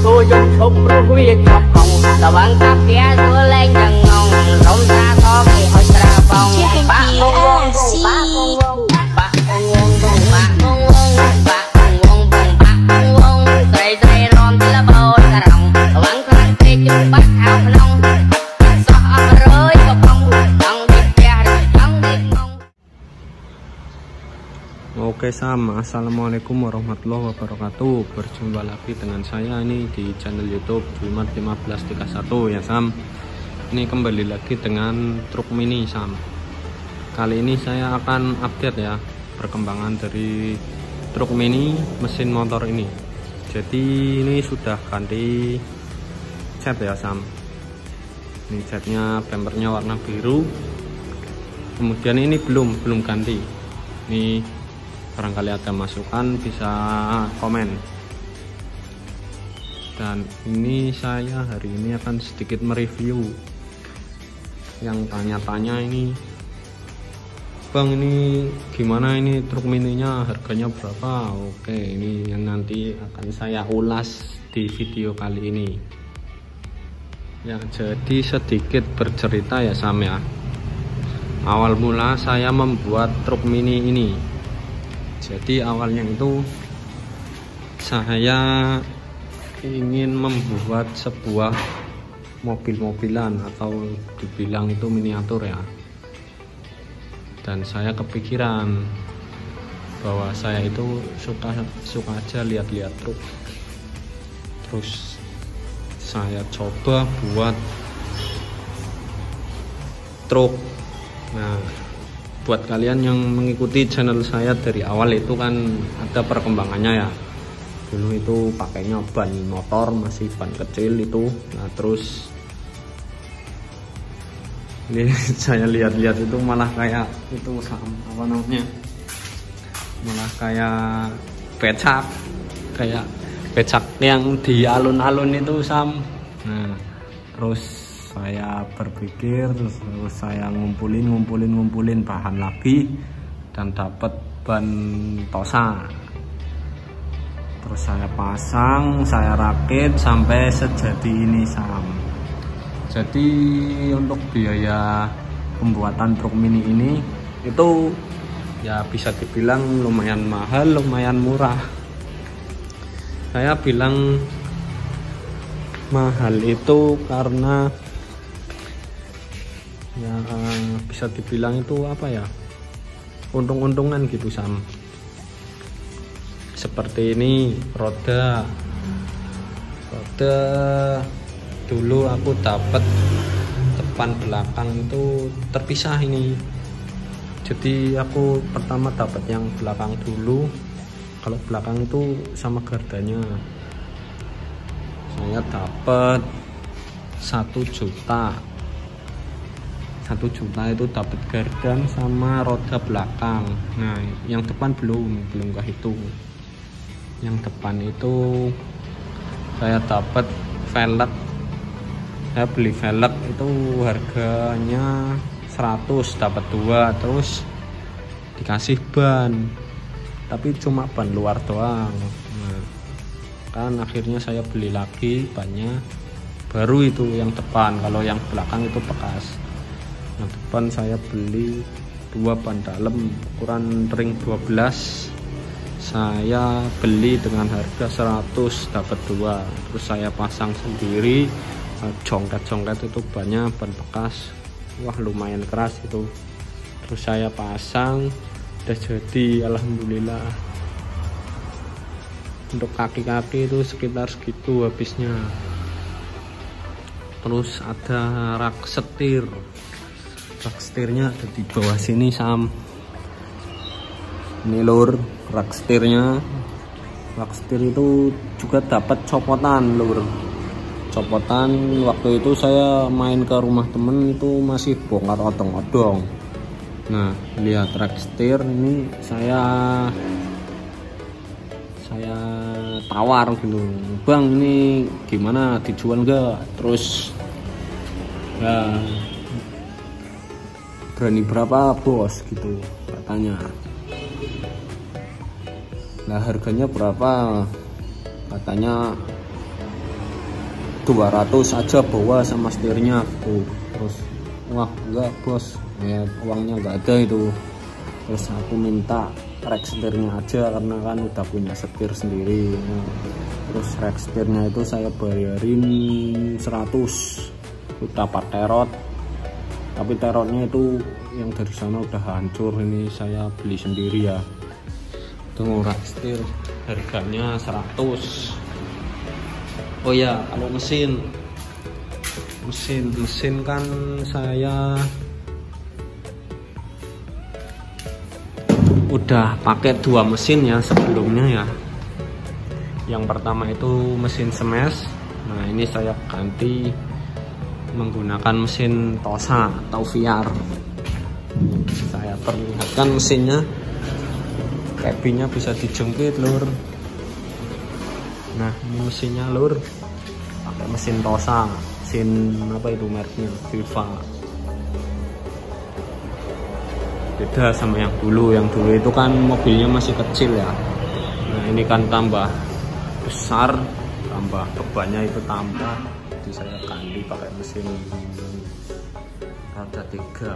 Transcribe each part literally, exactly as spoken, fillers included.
ตัวจงชมรู้วิจารณ์ของระวังกับเพียตัวเล่นยังงงลมตาทองให้หอยตราฟองปะงงงงปะงงงปะงงงงปะงงงปะงงงปะงงใส่ใส่รอนที่ละโบกระรองระวังครั้งเตะจุดปัดเอาพลองสอเอาเลยก็พองต้องดิบยาต้องดิบงง. Oke Sam, assalamualaikum warahmatullahi wabarakatuh. Berjumpa lagi dengan saya ini di channel YouTube Jumat lima belas tiga puluh satu ya Sam. Ini kembali lagi dengan truk mini Sam. Kali ini saya akan update ya perkembangan dari truk mini mesin motor ini. Jadi ini sudah ganti cat ya Sam. Ini catnya bumpernya warna biru. Kemudian ini belum belum ganti. Ini barangkali ada masukan bisa komen. Dan ini saya hari ini akan sedikit mereview yang tanya-tanya ini, Bang ini gimana ini truk mininya harganya berapa? Oke, ini yang nanti akan saya ulas di video kali ini ya. Jadi sedikit bercerita ya Sam ya. Awal mula saya membuat truk mini ini, jadi awalnya itu saya ingin membuat sebuah mobil-mobilan atau dibilang itu miniatur ya. Dan saya kepikiran bahwa saya itu suka suka aja lihat-lihat truk. Terus saya coba buat truk. Nah, buat kalian yang mengikuti channel saya dari awal itu kan ada perkembangannya ya. Dulu itu pakainya ban motor, masih ban kecil itu. Nah terus ini saya lihat-lihat itu malah kayak itu apa namanya, malah kayak becak, kayak becak yang di alun-alun itu Sam. Nah terus saya berpikir, terus, terus saya ngumpulin ngumpulin ngumpulin bahan lagi dan dapat ban Tosa. Terus saya pasang, saya rakit sampai sejadi ini Sam. Jadi untuk biaya pembuatan truk mini ini itu ya bisa dibilang lumayan mahal, lumayan murah. Saya bilang mahal itu karena ya bisa dibilang itu apa ya, untung-untungan gitu Sam. Seperti ini roda roda dulu aku dapat depan belakang itu terpisah ini. Jadi aku pertama dapat yang belakang dulu, kalau belakang itu sama gardanya saya dapat satu juta. Satu juta itu dapat gardan sama roda belakang. Nah yang depan belum belum kehitung. Yang depan itu saya dapat velg. Saya beli velg itu harganya seratus, dapat dua. Terus dikasih ban, tapi cuma ban luar doang. Nah, kan akhirnya saya beli lagi bannya baru itu yang depan. Kalau yang belakang itu bekas. Nah, depan saya beli dua ban dalam ukuran ring dua belas. Saya beli dengan harga seratus, dapat dua. Terus saya pasang sendiri, jongket-jongket itu banyak ban bekas. Wah lumayan keras itu. Terus saya pasang, udah jadi alhamdulillah. Untuk kaki-kaki itu sekitar segitu habisnya. Terus ada rak setir. Rak setirnya ada di bawah sini Sam. Ini lur, rak setirnya. Rak setir itu juga dapat copotan lur. Copotan waktu itu saya main ke rumah temen itu masih bongkar odong-odong. Nah lihat rak setir ini saya saya tawar gitu, Bang ini gimana, dijual enggak? Terus ya berani berapa bos gitu katanya. Nah harganya berapa, katanya dua ratus aja bawa sama setirnya tuh. Terus wah enggak bos, ya uangnya enggak ada itu. Terus aku minta rek setirnya aja karena kan udah punya setir sendiri. Nah, terus rek setirnya itu saya bayarin seratus, udah pakai rod, tapi terotnya itu yang dari sana udah hancur, ini saya beli sendiri ya. Tunggu, rek setir harganya seratus. Oh ya, kalau mesin mesin mesin kan saya udah pakai dua mesin ya sebelumnya ya. Yang pertama itu mesin smash, nah ini saya ganti menggunakan mesin Tosa atau V R. Saya perlihatkan mesinnya, cabinnya bisa dijungkit lur. Nah ini mesinnya lur, pakai mesin Tosa, mesin apa itu mereknya, Viva. Beda sama yang dulu, yang dulu itu kan mobilnya masih kecil ya. Nah ini kan tambah besar, tambah bebannya itu tambah, jadi saya ganti pakai mesin roda tiga.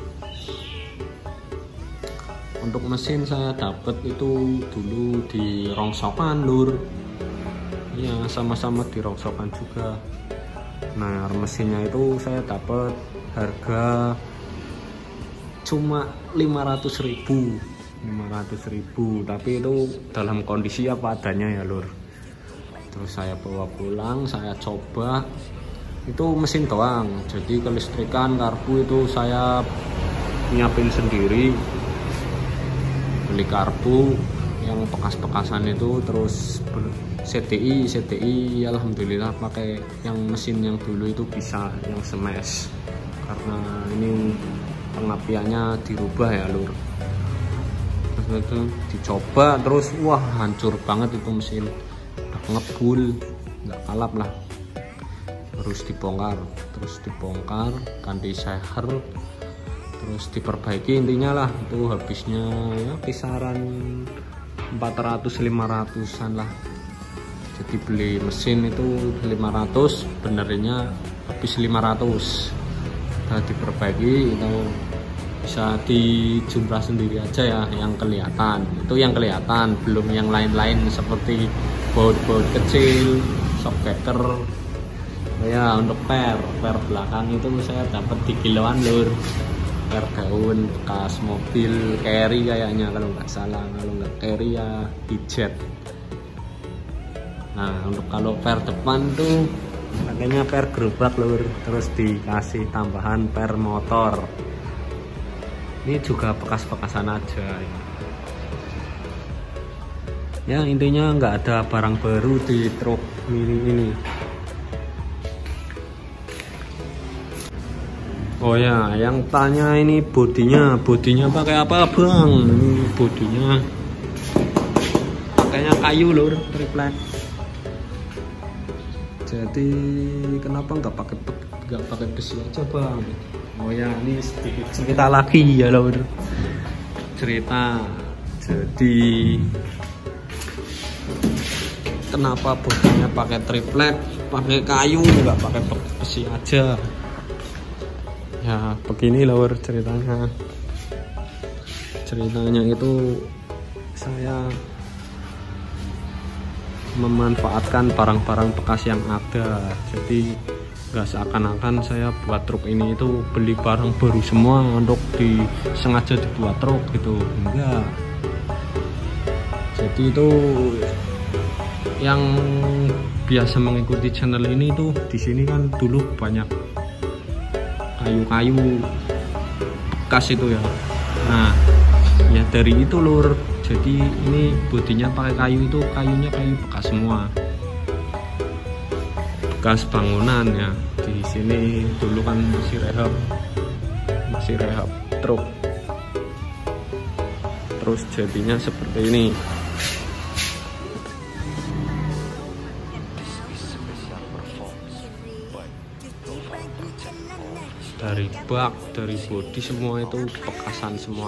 Untuk mesin saya dapat itu dulu di rongsokan lur. Ya sama-sama di rongsokan juga. Nah mesinnya itu saya dapat harga cuma lima ratus ribu, tapi itu dalam kondisi apa adanya ya lur. Terus saya bawa pulang, saya coba, itu mesin doang, jadi kelistrikan karbu itu saya nyiapin sendiri, beli karbu yang bekas-bekasan itu. Terus C D I C D I alhamdulillah pakai yang mesin yang dulu itu bisa, yang smash, karena ini pengapiannya dirubah ya lur. Terus itu dicoba, terus wah hancur banget itu mesin, udah ngebul, nggak kalap lah. Terus dibongkar, terus dibongkar, ganti seher, terus diperbaiki intinya lah. Itu habisnya ya kisaran empat ratus lima ratusan lah. Jadi beli mesin itu lima ratus, benernya habis lima ratus. Nah, diperbaiki itu bisa dijumlah sendiri aja ya, yang kelihatan itu yang kelihatan, belum yang lain-lain seperti baut-baut kecil, shockbreaker. Ya untuk per per belakang itu saya dapat di kiloan lur, per gaun bekas mobil carry kayaknya kalau nggak salah, kalau nggak carry ya hijet. Nah untuk kalau per depan tuh pakainya per gerobak lur, terus dikasih tambahan per motor. Ini juga bekas-bekasan aja ya. Ya intinya nggak ada barang baru di truk mini ini. Oh ya, yang tanya ini bodinya, bodinya pakai apa bang? Ini bodinya pakainya kayu lur, triplek. Jadi kenapa nggak pakai nggak pakai besi aja bang? Oh ya, ini sedikit cerita lagi ya lur, cerita. Jadi kenapa bodinya pakai triplek, pakai kayu, nggak pakai besi aja? Ya begini lur ceritanya. Ceritanya itu saya memanfaatkan barang-barang bekas yang ada. Jadi nggak seakan-akan saya buat truk ini itu beli barang baru semua untuk disengaja dibuat truk gitu, enggak. Jadi itu yang biasa mengikuti channel ini tuh di sini kan dulu banyak kayu-kayu bekas itu ya. Nah ya dari itu lur, jadi ini bodinya pakai kayu, itu kayunya kayu bekas semua, bekas bangunan ya. Di sini dulu kan masih rehab, masih rehab truk, terus jadinya seperti ini. Dari bak, dari bodi semua itu bekasan semua.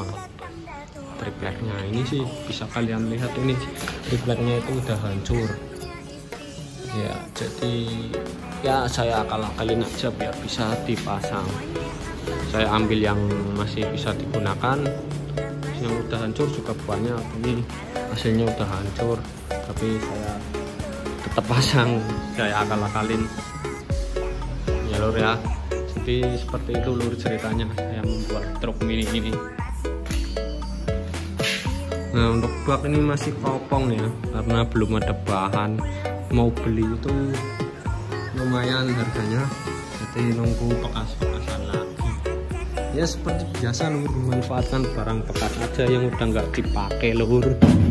Tripleknya ini sih bisa kalian lihat, ini tripleknya itu udah hancur. Ya, jadi ya saya akal-akalin aja biar bisa dipasang. Saya ambil yang masih bisa digunakan, yang udah hancur juga banyak. Ini hasilnya udah hancur, tapi saya tetap pasang, saya akal-akalin ya lur ya. Jadi seperti itu lur ceritanya saya membuat truk mini ini. Nah, untuk bak ini masih kopong ya, karena belum ada bahan. Mau beli itu lumayan harganya, jadi nunggu bekas-bekasan lagi. Ya seperti biasa lur, memanfaatkan barang bekas aja yang udah nggak dipakai lur.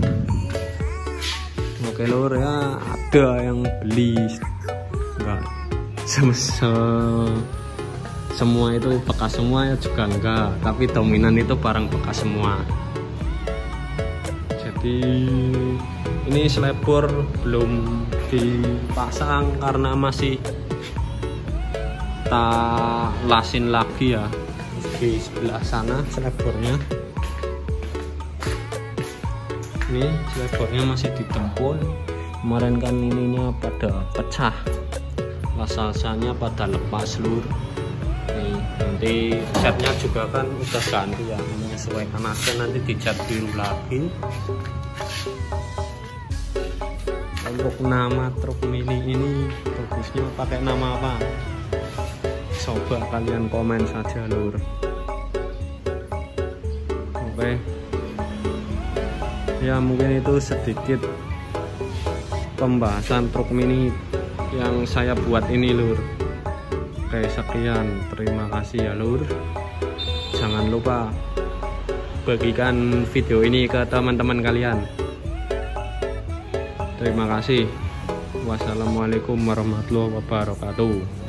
Oke lur ya, ada yang beli enggak sem semua itu bekas semua ya juga enggak, tapi dominan itu barang bekas semua. Jadi ini selebor belum dipasang karena masih tak lasin lagi ya. Di sebelah sana selebornya, ini selebornya masih ditempel. Kemarin kan ininya pada pecah, las-lasanya pada lepas lur. Nih, nanti catnya juga kan udah ganti ya, menyesuaikan aja, nanti dicat biru lagi. Untuk nama truk mini ini bagusnya pakai nama apa? Coba kalian komen saja lur. Oke, ya mungkin itu sedikit pembahasan truk mini yang saya buat ini lur. Oke, sekian, terima kasih ya lur. Jangan lupa bagikan video ini ke teman-teman kalian. Terima kasih. Wassalamualaikum warahmatullahi wabarakatuh.